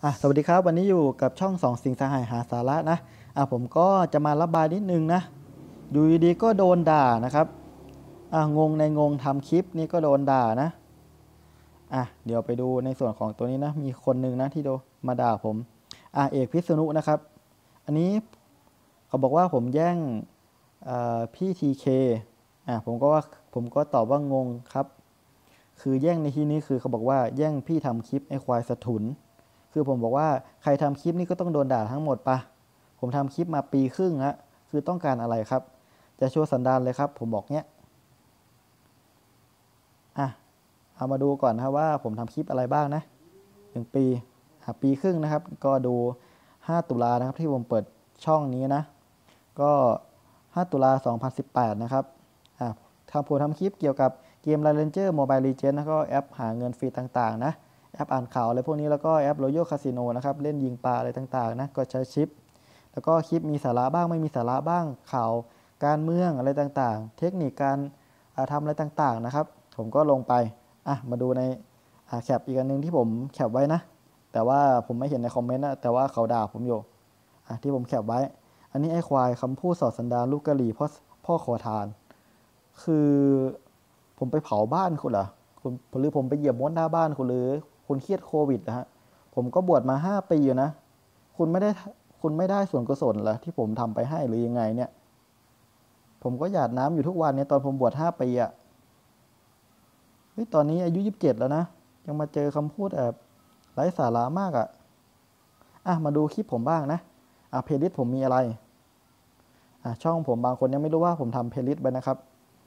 สวัสดีครับวันนี้อยู่กับช่องสองสิงสหายหาสาระนะผมก็จะมาระบายนิดนึงนะอยู่ดีๆก็โดนด่านะครับงงในงงทำคลิปนี่ก็โดนด่านะเดี๋ยวไปดูในส่วนของตัวนี้นะมีคนหนึ่งนะที่โดนมาด่าผมเอกพิษณุนะครับอันนี้เขาบอกว่าผมแย่งพี่ทีเคผมก็ตอบว่างงครับคือแย่งในที่นี้คือเขาบอกว่าแย่งพี่ทำคลิปไอ้ควายสะทุน คือผมบอกว่าใครทำคลิปนี้ก็ต้องโดนด่าทั้งหมดปะผมทำคลิปมาปีครึ่งฮะคือต้องการอะไรครับจะโชว์สันดานเลยครับผมบอกเนี้ยอ่ะเอามาดูก่อนนะครับว่าผมทำคลิปอะไรบ้างนะ1 ปีปีครึ่งนะครับก็ดู5 ตุลานะครับที่ผมเปิดช่องนี้นะก็5 ตุลา2018นะครับผมทำคลิปเกี่ยวกับเกม Line Ranger Mobile Legends แล้วก็แอปหาเงินฟรีต่างๆนะแอปอ่านข่าวอะไรพวกนี้แล้วก็แอป Royal Casino นะครับเล่นยิงปลาอะไรต่างๆนะก็ใช้ชิปแล้วก็คลิปมีสาระบ้างไม่มีสาระบ้างข่าวการเมืองอะไรต่างๆเทคนิคการทำอะไรต่างๆนะครับผมก็ลงไปมาดูในแคปอีกอันนึงที่ผมแคปไว้นะแต่ว่าผมไม่เห็นในคอมเมนต์นะแต่ว่าเขาด่าผมอยู่ที่ผมแคปไว้อันนี้ไอ้ควายคำพูดสอดสันดานลูกกะหรี่พ่อขอทานคือผมไปเผาบ้านคุณเหรอคุณหรือผมไปเหยียบมดหน้าบ้านคุณหรือคุณเครียดโควิดนะฮะผมก็บวชมา5 ปีอยู่นะคุณไม่ได้คุณไม่ได้ส่วนกุศลเหรอที่ผมทำไปให้หรือยังไงเนี่ยผมก็หยาดน้ำอยู่ทุกวันเนี่ยตอนผมบวช5 ปีเฮ้ยตอนนี้อายุ27แล้วนะยังมาเจอคำพูดแบบไร้สาระมากมาดูคลิปผมบ้างนะเพลย์ลิสต์ผมมีอะไรช่องผมบางคนยังไม่รู้ว่าผมทำเพลย์ลิสต์ไปนะครับ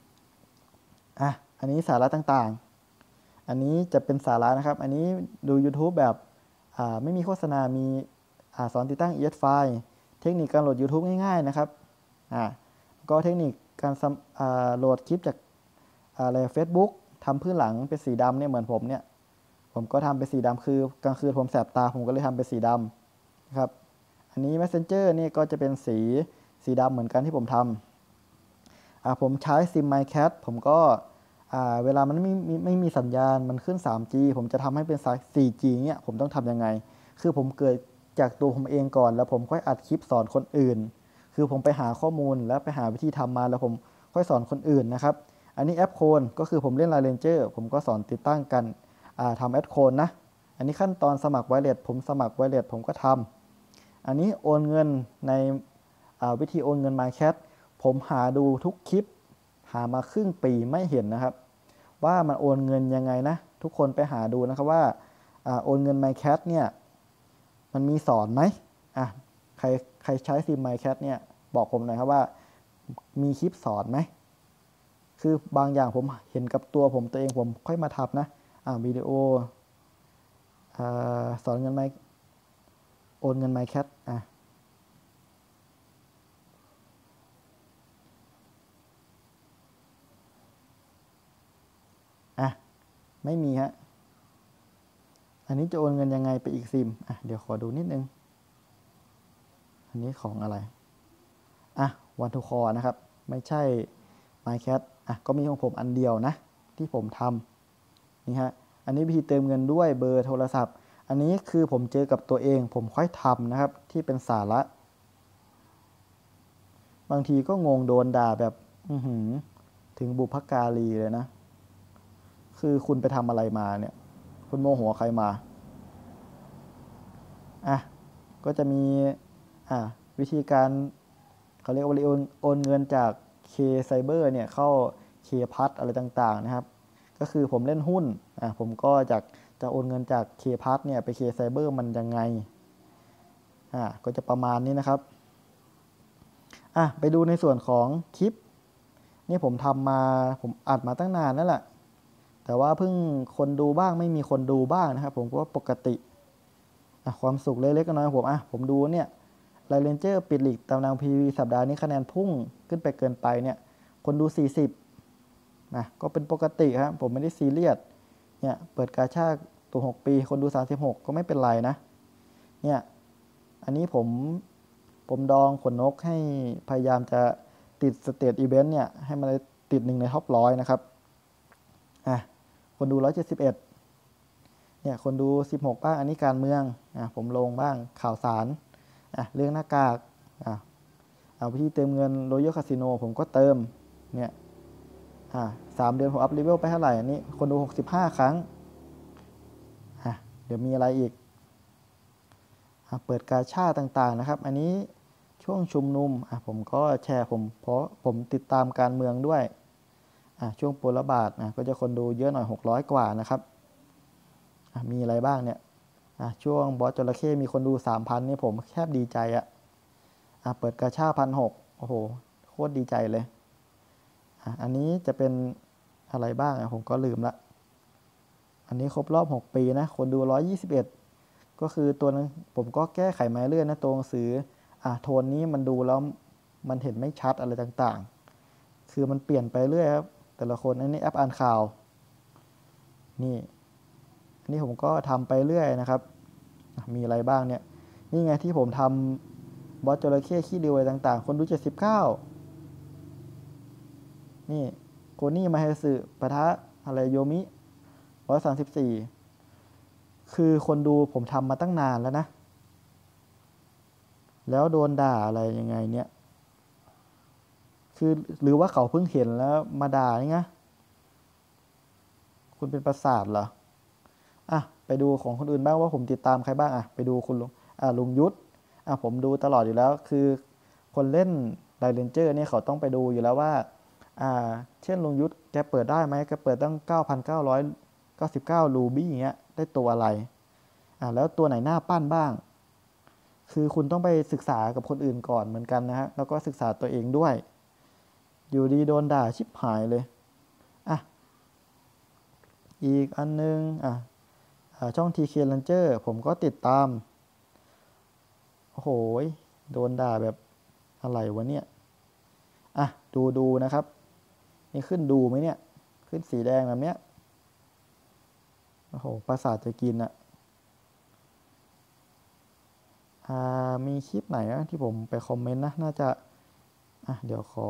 อันนี้สาระต่างๆอันนี้จะเป็นสาระนะครับอันนี้ดู YouTube แบบไม่มีโฆษณามีสอนติดตั้ง ES ไฟล์เทคนิคการโหลด YouTube ง่ายๆนะครับก็เทคนิคการโหลดคลิปจากอะไรเฟซบุ๊กทำพื้นหลังเป็นสีดำเนี่ยเหมือนผมเนี่ยผมก็ทำเป็นสีดำคือกลางคืนผมแสบตาผมก็เลยทำเป็นสีดำนะครับอันนี้ Messenger นี่ก็จะเป็นสีดำเหมือนกันที่ผมทำผมใช้ซิม MyCat ผมก็เวลามันไม่มีสัญญาณมันขึ้น 3G ผมจะทำให้เป็นสาย 4G เนี่ยผมต้องทำยังไงคือผมเกิดจากตัวผมเองก่อนแล้วผมค่อยอัดคลิปสอนคนอื่นคือผมไปหาข้อมูลแล้วไปหาวิธีทำมาแล้วผมค่อยสอนคนอื่นนะครับอันนี้แอปโคนก็คือผมเล่น Line Ranger ผมก็สอนติดตั้งกันทำแอปโคนนะอันนี้ขั้นตอนสมัครไวเลสผมสมัครไวเลสผมก็ทำอันนี้โอนเงินในวิธีโอนเงิน MyCat ผมหาดูทุกคลิปหามาครึ่งปีไม่เห็นนะครับว่ามันโอนเงินยังไงนะทุกคนไปหาดูนะครับว่าโอนเงิน MyCat เนี่ยมันมีสอนไหมใครใครใช้ซิม MyCat เนี่ยบอกผมหน่อยครับว่ามีคลิปสอนไหมคือบางอย่างผมเห็นกับตัวผมตัวเองผมค่อยมาทำนะวิดีโอสอนเงินโอนเงิน MyCatไม่มีฮะอันนี้จะโอนเงินยังไงไปอีกซิมเดี๋ยวขอดูนิดนึงอันนี้ของอะไรวันทูคอนะครับไม่ใช่ MyCat ก็มีของผมอันเดียวนะที่ผมทำนี่ฮะอันนี้วิธีเติมเงินด้วยเบอร์โทรศัพท์อันนี้คือผมเจอกับตัวเองผมค่อยทำนะครับที่เป็นสาระบางทีก็งงโดนด่าแบบถึงบุพการีเลยนะคือคุณไปทำอะไรมาเนี่ยคุณโมโหใครมาก็จะมีวิธีการเขาเรียกว่าโอนเงินจากเคไซเบอร์เนี่ยเข้าเคพัทอะไรต่างๆนะครับก็คือผมเล่นหุ้นผมก็จะโอนเงินจากเคพัทเนี่ยไปเคไซเบอร์มันยังไงก็จะประมาณนี้นะครับไปดูในส่วนของคลิปนี่ผมทำมาผมอัดมาตั้งนานนั่นแหละแต่ว่าเพิ่งคนดูบ้างไม่มีคนดูบ้างนะครับผมก็ว่าปกติความสุขเล็กๆน้อยๆผมดูเนี่ยไลเรนเจอร์ปิดลีกตารางพีวีสัปดาห์นี้คะแนนพุ่งขึ้นไปเกินไปเนี่ยคนดู40ก็เป็นปกติครับผมไม่ได้ซีเรียสเนี่ยเปิดกาชาดตัว6 ปีคนดู36ก็ไม่เป็นไรนะเนี่ยอันนี้ผมดองขนนกให้พยายามจะติดสเตทอีเวนต์เนี่ยให้มันติด1 ในท็อป 100นะครับคนดู171 เนี่ยคนดู16บ้างอันนี้การเมืองผมลงบ้างข่าวสารเรื่องหน้ากากเอาวิธีเติมเงิน Royal Casino ผมก็เติมเนี่ย3 เดือนผมอัพเลเวลไปเท่าไหร่อันนี้คนดู65 ครั้งเดี๋ยวมีอะไรอีกเปิดกาชาต่างๆนะครับอันนี้ช่วงชุมนุมผมก็แชร์เพราะผมติดตามการเมืองด้วยช่วงปรบาทก็จะคนดูเยอะหน่อย600 กว่านะครับมีอะไรบ้างเนี่ยช่วงบอสจระเข้มีคนดู 3,000 นี่ผมแทบดีใจเปิดกาชา1,600โอ้โหโคตรดีใจเลยอันนี้จะเป็นอะไรบ้างผมก็ลืมละอันนี้ครบรอบ6 ปีนะคนดู121ก็คือตัวนั้นผมก็แก้ไขมาเรื่อยนะตัวหนังสือโทนนี้มันดูแล้วมันเห็นไม่ชัดอะไรต่างๆคือมันเปลี่ยนไปเรื่อยครับแต่ละคนอันนี้แอปอ่านข่าวนี่อันนี้ผมก็ทำไปเรื่อยนะครับมีอะไรบ้างเนี่ยนี่ไงที่ผมทำบอสจระเข้ขี้ดิวอะไรต่างๆคนดู79นี่โกนี่มาเฮสึปะทะอะไรโยมิ134คือคนดูผมทำมาตั้งนานแล้วนะแล้วโดนด่าอะไรยังไงเนี่ยคือหรือว่าเขาเพิ่งเห็นแล้วมาด่านี่ไงคุณเป็นประสาทเหรอไปดูของคนอื่นบ้างว่าผมติดตามใครบ้างไปดูคุณลุงยุทธผมดูตลอดอยู่แล้วคือคนเล่นไดเรนเจอร์เนี่ยเขาต้องไปดูอยู่แล้วว่าเช่นลุงยุทธแกเปิดได้ไหมแกเปิดตั้ง9,999รูบี้อย่างเงี้ยได้ตัวอะไรแล้วตัวไหนหน้าปั้นบ้างคือคุณต้องไปศึกษากับคนอื่นก่อนเหมือนกันนะฮะแล้วก็ศึกษาตัวเองด้วยอยู่ดีโดนด่าชิบหายเลยอีกอันนึงช่อง TK Ranger ผมก็ติดตามโอ้โหโดนด่าแบบอะไรวะเนี่ยดูนะครับนี่ขึ้นดูไหมเนี่ยขึ้นสีแดงแบบเนี้ยโอ้โหประสาทจะกินมีคลิปไหนที่ผมไปคอมเมนต์นะน่าจะเดี๋ยวขอ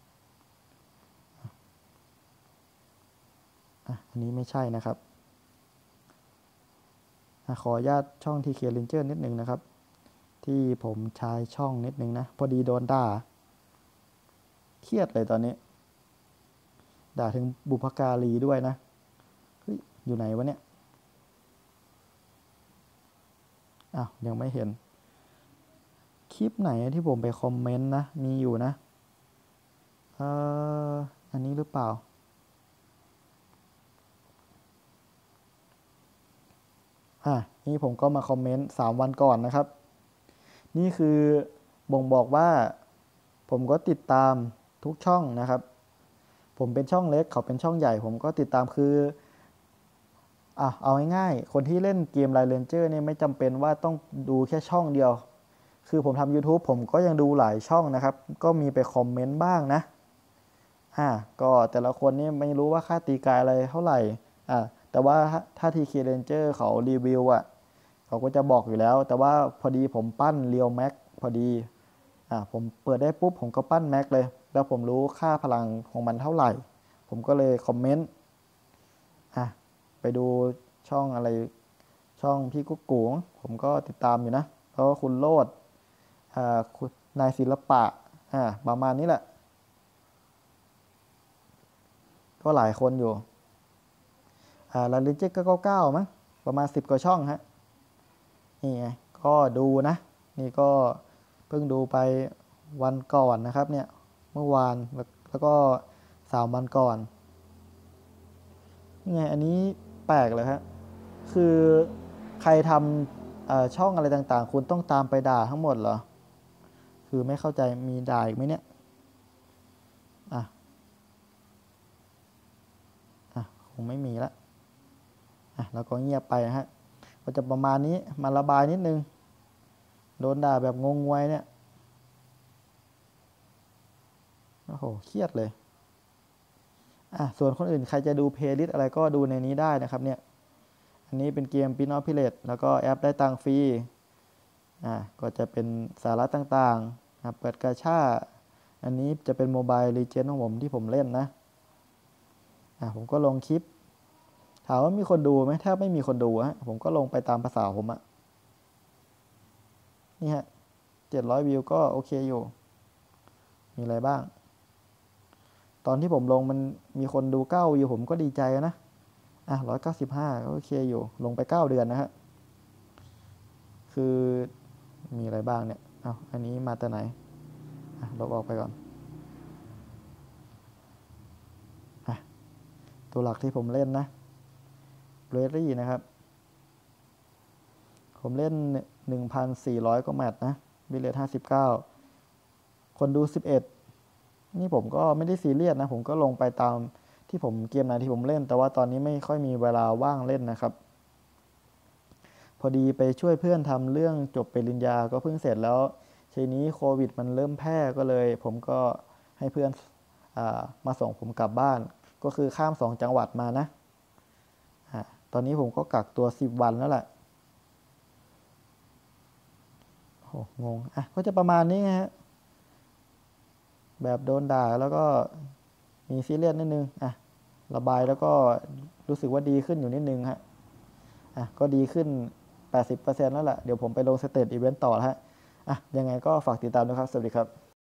อันนี้ไม่ใช่นะครับขออนุญาตช่อง TK Ranger นิดนึงนะครับที่ผมใช้ช่องนิดนึงนะพอดีโดนด่าเครียดเลยตอนนี้ด่าถึงบุพการีด้วยนะเฮ้ยอยู่ไหนวะเนี่ยยังไม่เห็นคลิปไหนที่ผมไปคอมเมนต์นะมีอยู่นะอันนี้หรือเปล่านี่ผมก็มาคอมเมนต์3 วันก่อนนะครับนี่คือบ่งบอกว่าผมก็ติดตามทุกช่องนะครับผมเป็นช่องเล็กเขาเป็นช่องใหญ่ผมก็ติดตามคือเอาง่ายๆคนที่เล่นเกม Line Ranger เนี่ยไม่จำเป็นว่าต้องดูแค่ช่องเดียวคือผมทำ YouTube ผมก็ยังดูหลายช่องนะครับก็มีไปคอมเมนต์บ้างนะก็แต่ละคนนี่ไม่รู้ว่าค่าตีกายอะไรเท่าไหร่แต่ว่าถ้า TK Ranger เขารีวิวเขาก็จะบอกอยู่แล้วแต่ว่าพอดีผมปั้นเรียวแม็กพอดีผมเปิดได้ปุ๊บผมก็ปั้นแม็กเลยแล้วผมรู้ค่าพลังของมันเท่าไหร่ผมก็เลยคอมเมนต์ไปดูช่องอะไรช่องพี่กุ๊กกูผมก็ติดตามอยู่นะแล้วก็คุณโลดคุณนายศิลปะประมาณนี้แหละก็หลายคนอยู่ลาลิเจก็99มั้งประมาณ10 กว่าช่องฮะนี่ไงก็ดูนะนี่ก็เพิ่งดูไปวันก่อนนะครับเนี่ยเมื่อวานแล้วก็3 วันก่อนนี่ไงอันนี้แปลกเลยครับคือใครทำช่องอะไรต่างๆคุณต้องตามไปด่าทั้งหมดเหรอคือไม่เข้าใจมีด่าอีกไหมเนี่ยคงไม่มีละแล้วก็เงียบไปฮะก็จะประมาณนี้มาระบายนิดนึงโดนด่าแบบงงงวยเนี่ยโอ้โหเครียดเลยส่วนคนอื่นใครจะดูเพลย์ลิสต์อะไรก็ดูในนี้ได้นะครับเนี่ยอันนี้เป็นเกม Pin of Pillage แล้วก็แอปได้ตังค์ฟรีก็จะเป็นสาระต่างๆเปิดกาชาอันนี้จะเป็นโมบายลีเจนด์ของผมที่ผมเล่นนะผมก็ลงคลิปถามว่ามีคนดูไหมแทบไม่มีคนดูฮะผมก็ลงไปตามภาษาผมอะนี่ฮะ700วิวก็โอเคอยู่มีอะไรบ้างตอนที่ผมลงมันมีคนดู9วิวผมก็ดีใจนะ195ก็โอเคอยู่ลงไป9เดือนนะฮะคือมีอะไรบ้างเนี่ยอันนี้มาแต่ไหนลบออกไปก่อนตัวหลักที่ผมเล่นนะเรดี้นะครับผมเล่น 1,400 กว่าแมตช์นะบิลเลต59คนดู11นี่ผมก็ไม่ได้ซีเรียสนะผมก็ลงไปตามที่ผมเกมไหนที่ผมเล่นแต่ว่าตอนนี้ไม่ค่อยมีเวลาว่างเล่นนะครับพอดีไปช่วยเพื่อนทำเรื่องจบปริญญาก็เพิ่งเสร็จแล้วทีนี้โควิดมันเริ่มแพร่ก็เลยผมก็ให้เพื่อนมาส่งผมกลับบ้านก็คือข้าม2จังหวัดมานะตอนนี้ผมก็กักตัว10วันแล้วแหละโอ้งงก็จะประมาณนี้ฮะแบบโดนด่าแล้วก็มีซีเรียสนิดนึงระบายแล้วก็รู้สึกว่าดีขึ้นอยู่นิดนึงฮะก็ดีขึ้น 80% แล้วแหละเดี๋ยวผมไปลงสเตจอีเวนต์ต่อแล้วฮะยังไงก็ฝากติดตามด้วยครับสวัสดีครับ